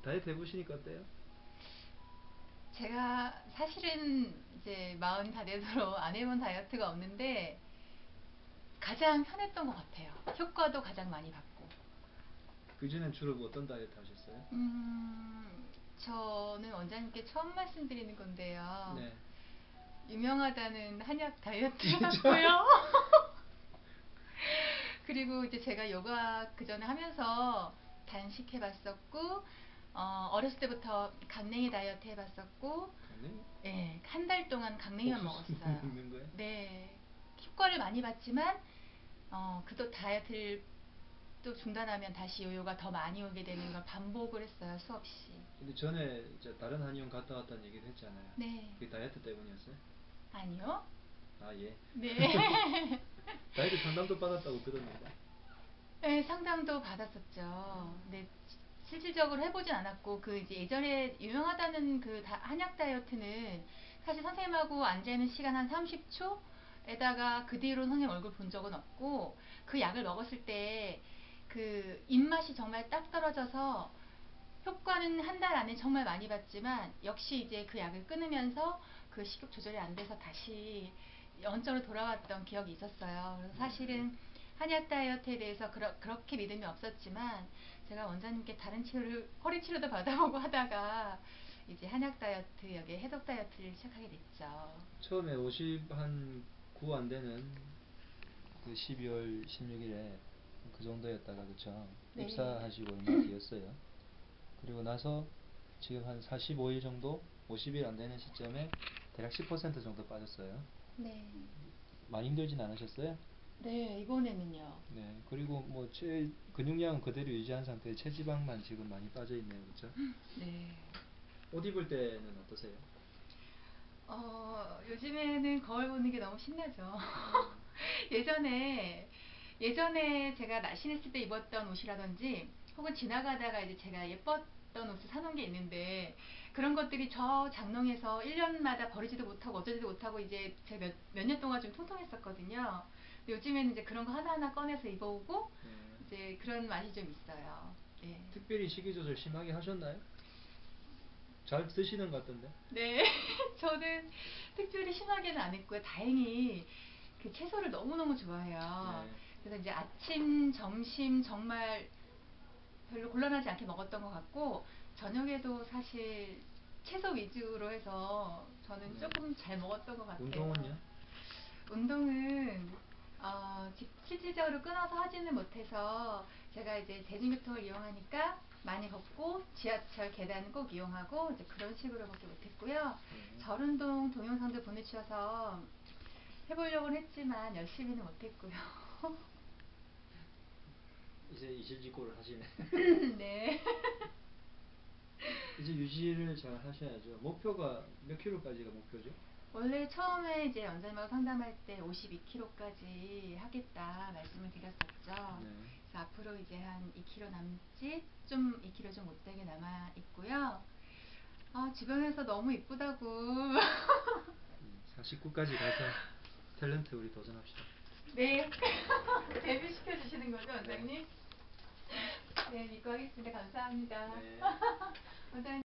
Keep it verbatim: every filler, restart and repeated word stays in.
다이어트 해보시니까 어때요? 제가 사실은 이제 마흔 다 되도록 안 해본 다이어트가 없는데 가장 편했던 것 같아요. 효과도 가장 많이 받고. 그 전엔 주로 뭐 어떤 다이어트 하셨어요? 음, 저는 원장님께 처음 말씀드리는 건데요. 네. 유명하다는 한약 다이어트 진짜? 해봤고요. 그리고 이제 제가 요가 그 전에 하면서 단식 해봤었고, 어, 어렸을 때부터 강냉이 다이어트 해봤었고, 강냉이? 예, 한 달 동안 강냉이만 옥수수 먹었어요. 먹는 거예요? 네, 효과를 많이 봤지만, 어, 그도 다이어트를 또 중단하면 다시 요요가 더 많이 오게 되는 걸 반복을 했어요, 수없이. 근데 전에 이제 다른 한의원 갔다 왔다는 얘기를 했잖아요. 네. 그게 다이어트 때문이었어요? 아니요? 아, 예. 네. 다이어트 상담도 받았다고 들었는데. 네, 상담도 받았었죠. 근데 실질적으로 해보진 않았고, 그 이제 예전에 유명하다는 그 다- 한약 다이어트는 사실 선생님하고 앉아있는 시간 한 삼십 초에다가 그 뒤로 선생님 얼굴 본 적은 없고, 그 약을 먹었을 때 그 입맛이 정말 딱 떨어져서 효과는 한 달 안에 정말 많이 봤지만 역시 이제 그 약을 끊으면서 그 식욕 조절이 안 돼서 다시 원점으로 돌아왔던 기억이 있었어요. 그래서 네. 사실은 한약 다이어트에 대해서 그러, 그렇게 믿음이 없었지만 제가 원장님께 다른 치료를 허리 치료도 받아보고 하다가 이제 한약 다이어트 여기 해독 다이어트를 시작하게 됐죠. 처음에 오십 한 구 안 되는 그 십이월 십육일에 그 정도였다가 그쵸? 네. 입사하시고 얼마 뒤였어요. 그리고 나서 지금 한 사십오 일 정도, 오십 일 안 되는 시점에 대략 십 퍼센트 정도 빠졌어요. 네. 많이 힘들진 않으셨어요? 네, 이번에는요. 네. 그리고 뭐 체, 근육량은 그대로 유지한 상태에 체지방만 지금 많이 빠져 있네요. 그쵸? 네. 옷 입을 때는 어떠세요? 어, 요즘에는 거울 보는 게 너무 신나죠. 음, 예전에, 예전에 제가 날씬했을 때 입었던 옷이라든지, 혹은 지나가다가 이제 제가 예뻤던 옷을 사놓은 게 있는데, 그런 것들이 저 장롱에서 일 년마다 버리지도 못하고 어쩌지도 못하고 이제 제가 몇, 몇 년 동안 좀 통통했었거든요. 근데 요즘에는 이제 그런 거 하나하나 꺼내서 입어오고, 네. 이제 그런 맛이 좀 있어요. 네. 특별히 식이 조절 심하게 하셨나요? 잘 드시는 것 같던데. 네, 저는 특별히 심하게는 안 했고요. 다행히 그 채소를 너무너무 좋아해요. 네. 그래서 이제 아침, 점심 정말 별로 곤란하지 않게 먹었던 것 같고, 저녁에도 사실 채소 위주로 해서 저는 네. 조금 잘 먹었던 것 같아요. 운동은요? 운동은 어, 직- 실질적으로 끊어서 하지는 못해서 제가 이제 대중교통을 이용하니까 많이 걷고 지하철 계단 꼭 이용하고 이제 그런 식으로밖에 못했고요. 네. 절 운동 동영상도 보내주셔서 해보려고는 했지만 열심히는 못했고요. 이제 이실직고를 하시네. 네. 이제 유지를 잘 하셔야죠. 목표가 몇 킬로까지가 목표죠? 원래 처음에 이제 원장님하고 상담할 때 오십이 킬로그램까지 하겠다 말씀을 드렸었죠. 네. 그래서 앞으로 이제 한 이 킬로그램 남짓, 좀 이 킬로그램 좀 못되게 남아 있고요. 아, 주변에서 너무 이쁘다고. 사십구까지 가서 탤런트 우리 도전합시다. 네. 데뷔시켜 주시는 거죠, 네. 원장님? 네, 믿고 하겠습니다. 감사합니다. 네. 원장님.